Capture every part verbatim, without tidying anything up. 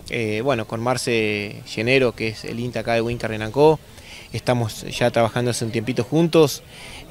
eh, bueno, con Marce Llenero, que es el INTA acá de Huinca Renancó. Estamos ya trabajando hace un tiempito juntos.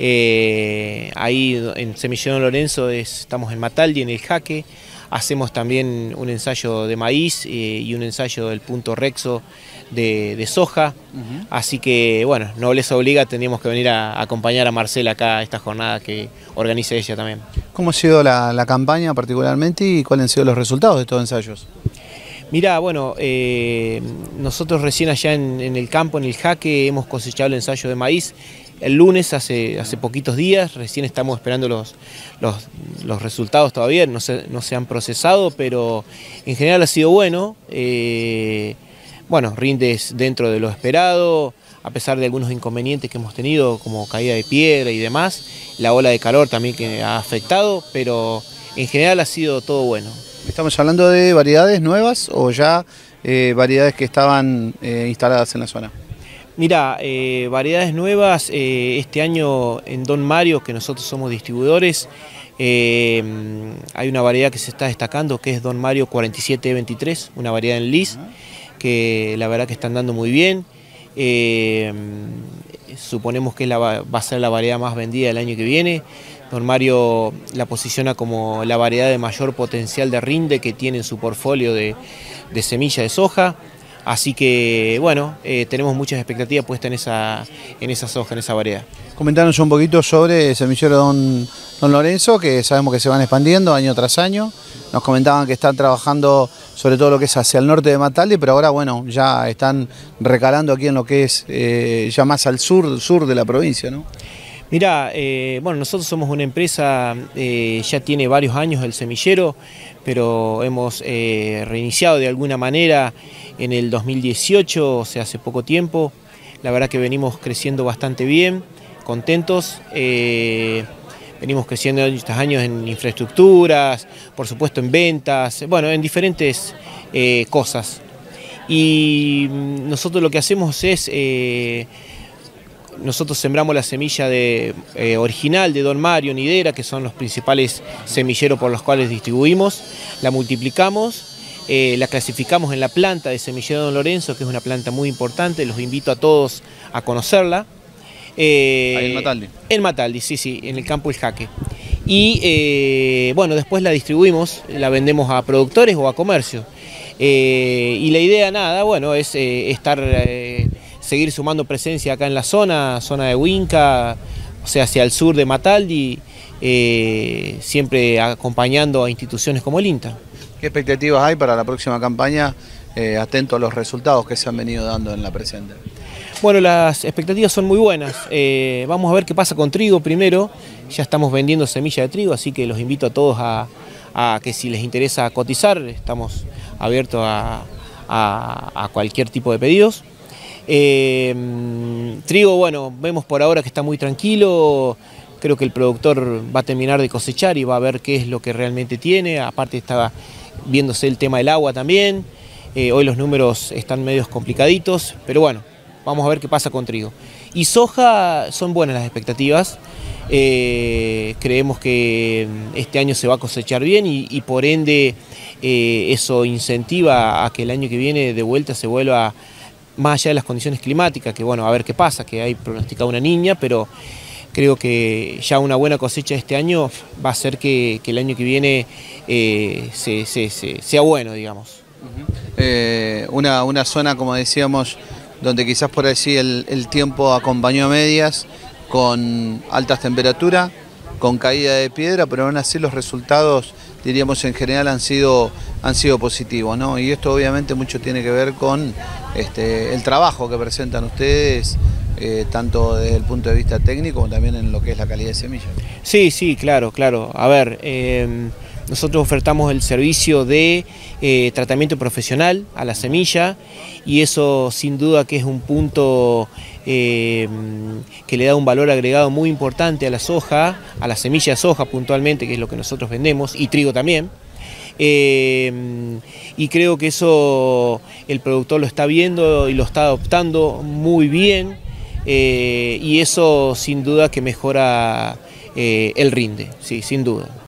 Eh, ahí en Semillero Don Lorenzo es, estamos en Mataldi, en el Jaque. Hacemos también un ensayo de maíz eh, y un ensayo del punto Rexo de, de soja. Uh-huh. Así que, bueno, nobleza obliga, tendríamos que venir a, a acompañar a Marcela acá a esta jornada que organiza ella también. ¿Cómo ha sido la, la campaña particularmente y cuáles han sido los resultados de estos ensayos? Mirá, bueno, eh, nosotros recién allá en, en el campo, en el Jaque, hemos cosechado el ensayo de maíz el lunes, hace, hace poquitos días. Recién estamos esperando los, los, los resultados todavía, no se, no se han procesado, pero en general ha sido bueno. Eh, bueno, rindes dentro de lo esperado, a pesar de algunos inconvenientes que hemos tenido, como caída de piedra y demás. La ola de calor también que ha afectado, pero en general ha sido todo bueno. ¿Estamos hablando de variedades nuevas o ya eh, variedades que estaban eh, instaladas en la zona? Mirá, eh, variedades nuevas, eh, este año en Don Mario, que nosotros somos distribuidores, eh, hay una variedad que se está destacando, que es Don Mario cuarenta y siete veintitrés, una variedad en lis, que la verdad que están dando muy bien. Eh, suponemos que la, va a ser la variedad más vendida el año que viene. Don Mario la posiciona como la variedad de mayor potencial de rinde que tiene en su portfolio de, de semilla de soja. Así que, bueno, eh, tenemos muchas expectativas puestas en esa, en esa soja, en esa variedad. Comentanos un poquito sobre Semillero Don, Don Lorenzo, que sabemos que se van expandiendo año tras año. Nos comentaban que están trabajando sobre todo lo que es hacia el norte de Mataldi, pero ahora, bueno, ya están recalando aquí en lo que es eh, ya más al sur, sur de la provincia, ¿no? Mirá, eh, bueno, nosotros somos una empresa, eh, ya tiene varios años el semillero, pero hemos eh, reiniciado de alguna manera en el dos mil dieciocho, o sea, hace poco tiempo. La verdad que venimos creciendo bastante bien, contentos. Eh, venimos creciendo estos años en infraestructuras, por supuesto en ventas, bueno, en diferentes eh, cosas. Y nosotros lo que hacemos es... Eh, Nosotros sembramos la semilla de, eh, original de Don Mario, Nidera, que son los principales semilleros por los cuales distribuimos, la multiplicamos, eh, la clasificamos en la planta de Semillero Don Lorenzo, que es una planta muy importante, los invito a todos a conocerla. Eh, Ahí en Mataldi. En Mataldi, sí, sí, en el campo El Jaque. Y eh, bueno, después la distribuimos, la vendemos a productores o a comercio. Eh, y la idea, nada, bueno, es eh, estar... Eh, seguir sumando presencia acá en la zona, zona de Huinca, o sea, hacia el sur de Mataldi, eh, siempre acompañando a instituciones como el INTA. ¿Qué expectativas hay para la próxima campaña, eh, atento a los resultados que se han venido dando en la presente? Bueno, las expectativas son muy buenas. Eh, vamos a ver qué pasa con trigo primero. Ya estamos vendiendo semilla de trigo, así que los invito a todos a, a que si les interesa cotizar, estamos abiertos a, a, a cualquier tipo de pedidos. Eh, trigo, bueno, vemos por ahora que está muy tranquilo, creo que el productor va a terminar de cosechar y va a ver qué es lo que realmente tiene, aparte está viéndose el tema del agua también, eh, hoy los números están medios complicaditos, pero bueno, vamos a ver qué pasa con trigo. Y soja, son buenas las expectativas, eh, creemos que este año se va a cosechar bien y, y por ende eh, eso incentiva a que el año que viene de vuelta se vuelva a más allá de las condiciones climáticas, que bueno, a ver qué pasa, que hay pronosticado una niña, pero creo que ya una buena cosecha este año va a hacer que, que el año que viene eh, se, se, se, sea bueno, digamos. Uh-huh. eh, una, una zona, como decíamos, donde quizás por así el, el tiempo acompañó a medias, con altas temperaturas, con caída de piedra, pero aún así los resultados, diríamos en general, han sido, han sido positivos, ¿no? Y esto obviamente mucho tiene que ver con este, el trabajo que presentan ustedes, eh, tanto desde el punto de vista técnico como también en lo que es la calidad de semilla. Sí, sí, claro, claro. A ver, eh, nosotros ofertamos el servicio de eh, tratamiento profesional a la semilla y eso sin duda que es un punto eh, que le da un valor agregado muy importante a la soja, a la semilla de soja puntualmente, que es lo que nosotros vendemos, y trigo también. Eh, y creo que eso el productor lo está viendo y lo está adoptando muy bien, eh, y eso sin duda que mejora eh, el rinde, sí, sin duda.